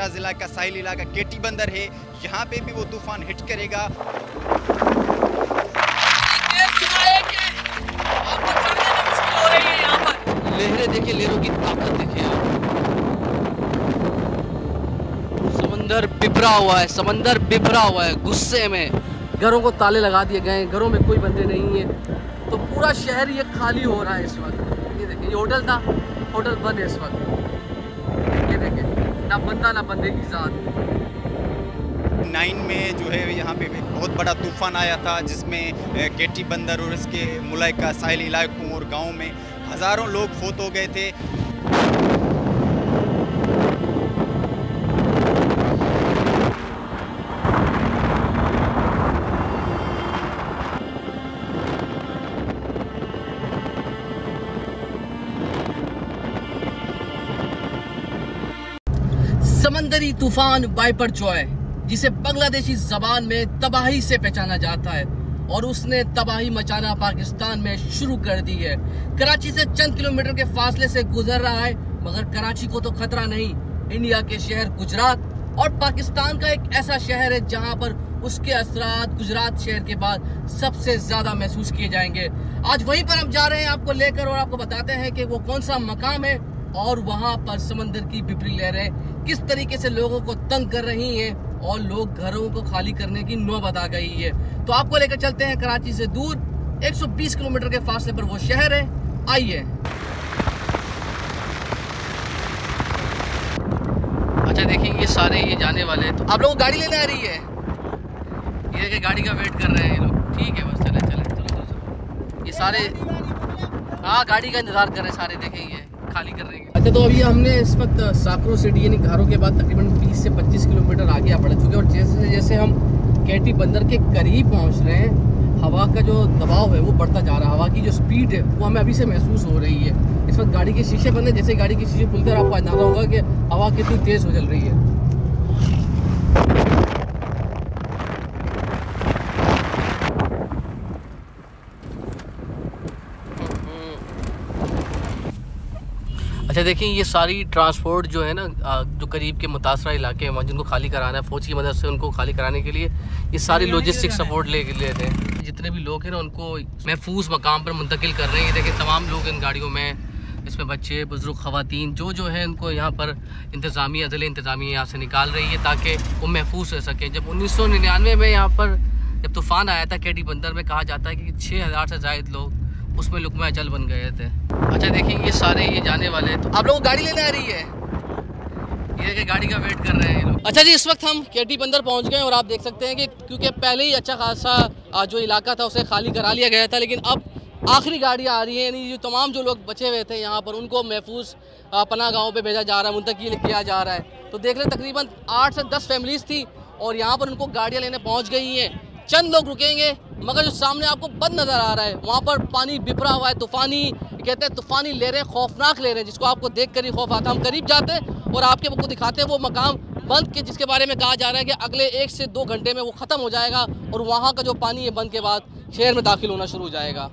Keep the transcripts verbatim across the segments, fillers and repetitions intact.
कोटा ज़िला का साहिल इलाका केटी बंदर है, यहाँ पे भी वो तूफान हिट करेगा। लहरें देखिए, लहरों की ताकत देखिए आप। समंदर बिखरा हुआ है, समंदर बिखरा हुआ है गुस्से में। घरों को ताले लगा दिए गए हैं, घरों में कोई बंदे नहीं है, तो पूरा शहर ये खाली हो रहा है इस वक्त। ये देखिए, ये होटल था, होटल बंद है इस वक्त। ये देखिए, ना बंदा ना बंदे की जात। नाइन में जो है यहाँ पे बहुत बड़ा तूफान आया था, जिसमें केटी बंदर और इसके मुलाइका साहिल इलाकों और गाँव में हज़ारों लोग फौत हो गए थे। समंदरी तूफान बाइपरजॉय, जिसे बांग्लादेशी जबान में तबाही से पहचाना जाता है, और उसने तबाही मचाना पाकिस्तान में शुरू कर दी है। कराची से चंद किलोमीटर के फासले से गुजर रहा है, मगर कराची को तो खतरा नहीं। इंडिया के शहर गुजरात और पाकिस्तान का एक ऐसा शहर है जहां पर उसके असरात गुजरात शहर के बाद सबसे ज्यादा महसूस किए जाएंगे। आज वहीं पर हम जा रहे हैं आपको लेकर, और आपको बताते हैं कि वो कौन सा मकाम है और वहां पर समंदर की बिपरी लहरें किस तरीके से लोगों को तंग कर रही हैं, और लोग घरों को खाली करने की नौबत आ गई है। तो आपको लेकर चलते हैं कराची से दूर एक सौ बीस किलोमीटर के फासले पर वो शहर है। आइए। अच्छा देखिए, ये सारे ये जाने वाले हैं, तो आप लोगों को गाड़ी लेने आ रही है। ये देखिए, गाड़ी का वेट कर रहे हैं ये लोग। ठीक है, बस चले चले चलो चलो चलो। ये सारे हाँ गाड़ी का इंतजार कर रहे हैं सारे। देखें, ये खाली कर रहे हैं। अच्छा, तो अभी हमने इस वक्त साकरो सिटी यानी घरों के बाद तकरीबन बीस से पच्चीस किलोमीटर आगे बढ़ चुके हैं, और जैसे जैसे हम केटी बंदर के करीब पहुंच रहे हैं, हवा का जो दबाव है वो बढ़ता जा रहा है। हवा की जो स्पीड है वो हमें अभी से महसूस हो रही है। इस वक्त गाड़ी के शीशे बंद है, जैसे गाड़ी के शीशे खुलकर आपको अंदाजा होगा कि हवा कितनी तेज़ हो चल रही है। अच्छा देखिए, ये सारी ट्रांसपोर्ट जो है ना, जो करीब के मुतासरा इलाके हैं जिनको खाली कराना है, फ़ौज की मदद से उनको खाली कराने के लिए ये सारी लॉजिस्टिक सपोर्ट ले लेते हैं। जितने भी लोग हैं ना, उनको महफूज मकाम पर मुंतकिल कर रहे हैं। ये देखिए, तमाम लोग इन गाड़ियों में, इसमें बच्चे, बुजुर्ग, ख़वातीन जो जो है उनको यहाँ पर इंतज़ामिया अदल इंतज़ामिया यहाँ से निकाल रही है ताकि वो महफूज रह सकें। जब उन्नीस सौ निन्यानवे में यहाँ पर जब तूफ़ान आया था केटी बंदर में, कहा जाता है कि छः हज़ार से ज़ायद लोग उसमें लुकमा अजल बन गए थे। अच्छा देखिए, ये सारे ये जाने वाले हैं, तो आप लोगों को गाड़ी लेने आ रही है। ये देखिए, गाड़ी का वेट कर रहे हैं लोग। अच्छा जी, इस वक्त हम केटी बंदर पहुंच गए, और आप देख सकते हैं कि क्योंकि पहले ही अच्छा खासा जो इलाका था उसे खाली करा लिया गया था, लेकिन अब आखिरी गाड़ियाँ आ रही हैं, यानी जो तमाम जो लोग बचे हुए थे यहाँ पर उनको महफूज पनाह गाँव पे भेजा जा रहा है, मुंतकिल किया जा रहा है। तो देख रहे तकरीबन आठ से दस फैमिलीज़ थी, और यहाँ पर उनको गाड़ियाँ लेने पहुँच गई हैं। चंद लोग रुकेंगे, मगर जो सामने आपको बंद नज़र आ रहा है वहाँ पर पानी बिखरा हुआ है। तूफ़ानी कहते हैं, तूफ़ानी लहरें, खौफनाक लहरें, जिसको आपको देख कर ही खौफ आता है। हम करीब जाते हैं और आपके को दिखाते हैं वो मकाम बंद के, जिसके बारे में कहा जा रहा है कि अगले एक से दो घंटे में वो ख़त्म हो जाएगा, और वहाँ का जो पानी है बंद के बाद शहर में दाखिल होना शुरू हो जाएगा।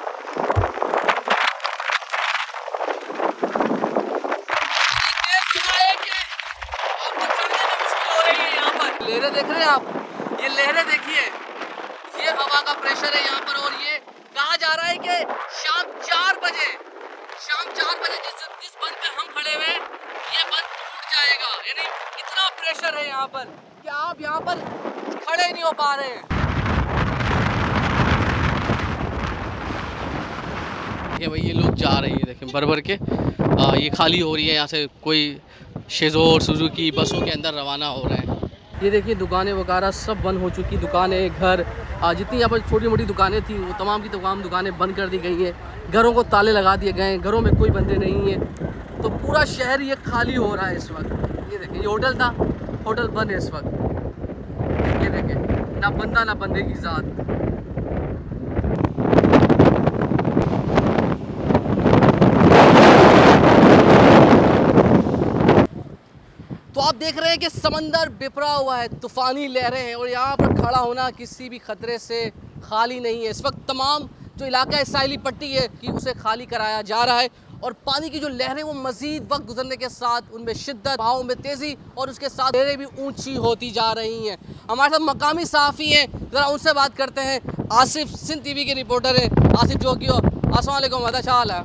लहरें देख रहे हैं आप, ये लहरें देखिए, ये हवा का प्रेशर है यहाँ पर, और ये कहा जा रहा है कि शाम चार बजे शाम चार बजे जिस जिस बंद पे हम खड़े हुए ये बंद टूट जाएगा। यानी इतना प्रेशर है यहाँ पर कि आप यहाँ पर खड़े नहीं हो पा रहे हैं। ये भाई, ये लोग जा रहे हैं, देखें भर भर के आ, ये खाली हो रही है। यहाँ से कोई शेज़ोर सुजुकी बसों के अंदर रवाना हो रहे हैं। ये देखिए, दुकानें वगैरह सब बंद हो चुकी, दुकानें, घर, जितनी यहाँ पर छोटी मोटी दुकानें थी वो तमाम की तमाम दुकानें बंद कर दी गई हैं। घरों को ताले लगा दिए गए हैं, घरों में कोई बंदे नहीं हैं, तो पूरा शहर ये खाली हो रहा है इस वक्त। ये देखिए, ये होटल था, होटल बंद है इस वक्त। ये देखिए, ना बंदा ना बंदे की जात। तो आप देख रहे हैं कि समंदर बिखरा हुआ है, तूफ़ानी लहरें हैं, और यहाँ पर खड़ा होना किसी भी ख़तरे से खाली नहीं है। इस वक्त तमाम जो इलाका है साहिली पट्टी है कि उसे खाली कराया जा रहा है, और पानी की जो लहरें वो मज़ीद वक्त गुजरने के साथ उनमें शिद्दत, बहाव में तेज़ी और उसके साथ लहरें भी ऊंची होती जा रही हैं। हमारे साथ मकामी सहाफ़ी हैं, ज़रा उनसे बात करते हैं। आसिफ सिंध टीवी के रिपोर्टर हैं, आसिफ जोगियो। अस्सलाम वालेकुम, क्या हाल है?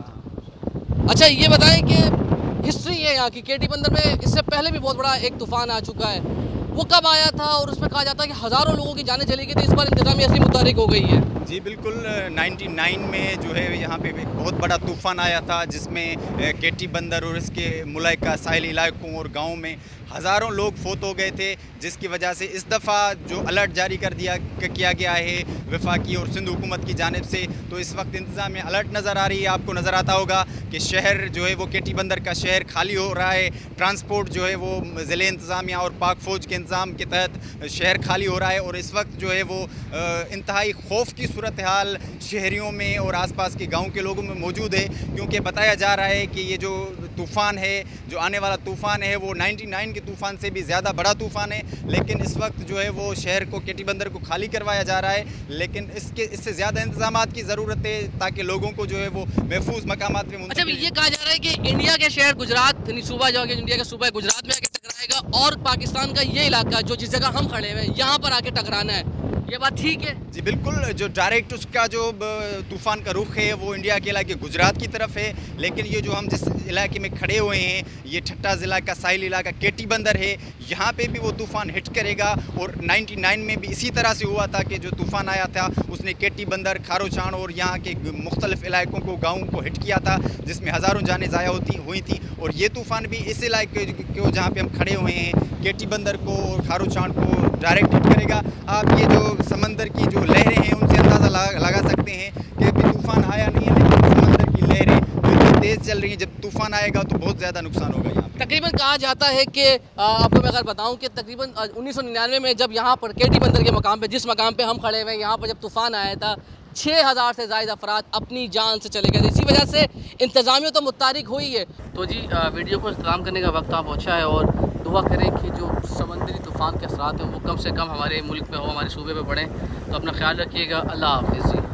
अच्छा ये बताएं कि हिस्ट्री है यहाँ की, केटी बंदर में इससे पहले भी बहुत बड़ा एक तूफ़ान आ चुका है, वो कब आया था और उसमें कहा जाता है कि हज़ारों लोगों की जानें चली गई थी, इस बार इंतज़ामिया असली मुतहरिक हो गई है? जी बिल्कुल, निन्यानवे में जो है यहाँ पे एक बहुत बड़ा तूफ़ान आया था जिसमें केटी बंदर और इसके मुलाइका साहिली इलाकों और गाँव में हज़ारों लोग फोत हो गए थे, जिसकी वजह से इस दफ़ा जो अलर्ट जारी कर दिया किया गया है वफाकी और सिंध हुकूमत की जानिब से, तो इस वक्त इंतज़ाम में अलर्ट नज़र आ रही है। आपको नज़र आता होगा कि शहर जो है वो केटी बंदर का शहर खाली हो रहा है, ट्रांसपोर्ट जो है वो ज़िले इंतज़ामिया और पाक फ़ौज के इंतज़ाम के तहत शहर खाली हो रहा है और इस वक्त जो है वो इंतहाई खौफ की सूरत हाल शहरियों में और आसपास के गाँव के लोगों में मौजूद है, क्योंकि बताया जा रहा है कि ये जो तूफ़ान है, जो आने वाला तूफ़ान है वो निन्यानवे के तूफ़ान से भी ज़्यादा बड़ा तूफ़ान है, लेकिन इस वक्त जो है वो शहर को केटी बंदर को खाली करवाया जा रहा है, लेकिन इसके इससे ज़्यादा इंतजामात की ज़रूरत है ताकि लोगों को जो है वो महफूज मकामात में। अच्छा, ये कहा जा रहा है कि इंडिया के शहर गुजरात यानी सूबा जो इंडिया का सूबा गुजरात में आके टकराएगा और पाकिस्तान का ये इलाका जो जिस जगह हम खड़े हुए हैं यहाँ पर आके टकराना है, ये बात ठीक है? जी बिल्कुल, जो डायरेक्ट उसका जो तूफ़ान का रुख है वो इंडिया के इलाके गुजरात की तरफ है, लेकिन ये जो हम जिस इलाके में खड़े हुए हैं ये ठट्टा ज़िला का साहिल इलाका केटी बंदर है, यहाँ पे भी वो तूफ़ान हिट करेगा। और निन्यानवे में भी इसी तरह से हुआ था कि जो तूफ़ान आया था उसने केटी बंदर, खारोचान और यहाँ के मुख्तलिफ इलाकों को, गाँवों को हिट किया था, जिसमें हज़ारों जानें ज़ाया होती हुई थी। और ये तूफ़ान भी इस इलाके को जहाँ पर हम खड़े हुए हैं केटी बंदर को और खारोचान को डायरेक्ट हिट करेगा। आप ये जो समंदर की जो लहरें हैं उनसे अंदाज़ा लगा सकते हैं कि अभी तूफ़ान आया नहीं है, लेकिन समंदर की लहरें बिल्कुल तेज़ चल रही हैं। जब तूफ़ान आएगा तो बहुत ज़्यादा नुकसान होगा यहाँ पे। तकरीबन कहा जाता है कि आपको मैं अगर बताऊं कि तकरीबन उन्नीस सौ निन्यानवे में जब यहाँ पर केटी बंदर के मकाम पे, जिस मकाम पे हम खड़े हुए हैं, यहाँ पर जब तूफ़ान आया था छः हज़ार से ज़ायद अफराद अपनी जान से चले गए थे। इसी वजह से इंतज़ामिया तो मुतारिक हुई है। तो जी वीडियो को इख्तिताम करने का वक्त आ पहुँचा है और दुआ करें कि जो समंदरी तूफ़ान के असरात हैं वो कम से कम हमारे मुल्क में हो, हमारे सूबे में बढ़ें। तो अपना ख्याल रखिएगा। अल्लाह हाफ़िज़।